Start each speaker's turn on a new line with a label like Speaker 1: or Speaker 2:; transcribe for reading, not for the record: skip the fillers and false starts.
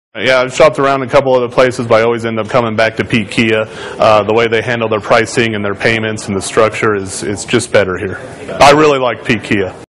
Speaker 1: Yeah, I've shopped around a couple other places, but I always end up coming back to Pete Kia. The way they handle their pricing and their payments and the structure is just better here. I really like Pete Kia.